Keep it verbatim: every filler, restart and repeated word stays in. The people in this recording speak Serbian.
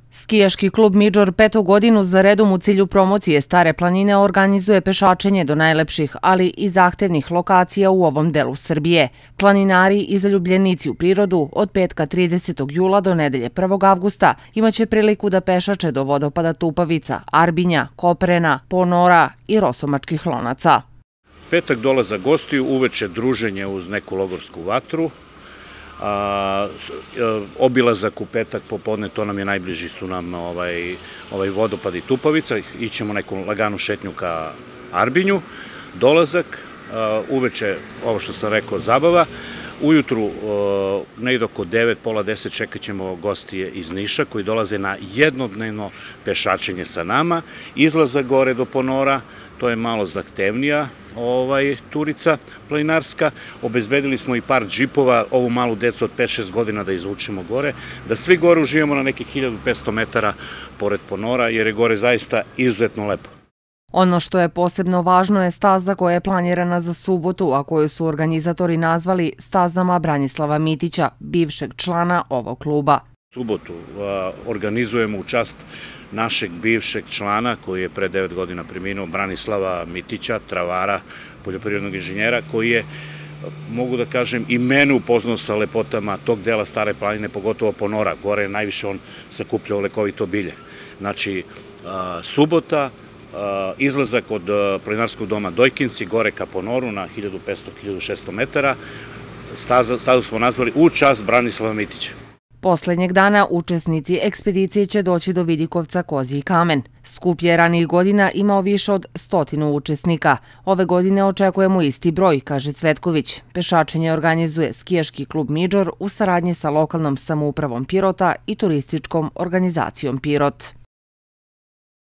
Skijaški klub Midžor petu godinu za redom u cilju promocije Stare planine organizuje pešačenje do najlepših, ali i zahtevnih lokacija u ovom delu Srbije. Planinari i zaljubljenici u prirodu od petka tridesetog jula do nedelje prvog avgusta imaće priliku da pešače do vodopada Tupavica, Arbinja, Koprena, Ponora i Rosomačkih lonaca. Petak dolazak gostiju, uveče druženje uz neku logorsku vatru. A, obilazak u petak popodne, to nam je najbliži su nam ovaj, ovaj vodopad i Tupavica, ićemo neku laganu šetnju ka Arbinju, dolazak, a, uveče, ovo što sam rekao, zabava, ujutru negdje oko devet, pola deset čekat ćemo gostije iz Niša koji dolaze na jednodnevno pešačenje sa nama, izlazak gore do Ponora, to je malo zahtevnija ovaj, turica planinarska. Obezbedili smo i par džipova, ovu malu decu od pet šest godina da izvučemo gore, da svi gore uživamo na nekih hiljadu petsto metara pored Ponora, jer je gore zaista izuzetno lepo. Ono što je posebno važno je staza koja je planirana za subotu, a koju su organizatori nazvali stazama Branislava Mitića, bivšeg člana ovog kluba. Subotu organizujemo u čast našeg bivšeg člana koji je pre devet godina preminuo, Branislava Mitića, travara, poljoprivrednog inženjera, koji je, mogu da kažem, i mene upoznao sa lepotama tog dela Stare planine, pogotovo Ponora. Gore je najviše on sakupljao lekovito bilje. Znači, subota, izlazak od planinarskog doma Dojkinci, gore ka Ponoru na hiljadu petsto do hiljadu šesto metara. Stazu smo nazvali u čast Branislava Mitića. Poslednjeg dana učesnici ekspedicije će doći do Vidikovca Kozji kamen. Skup je ranijih godina imao više od stotinu učesnika. Ove godine očekujemo isti broj, kaže Cvetković. Pešačenje organizuje skijaški klub Midžor u saradnji sa lokalnom samoupravom Pirota i turističkom organizacijom Pirot.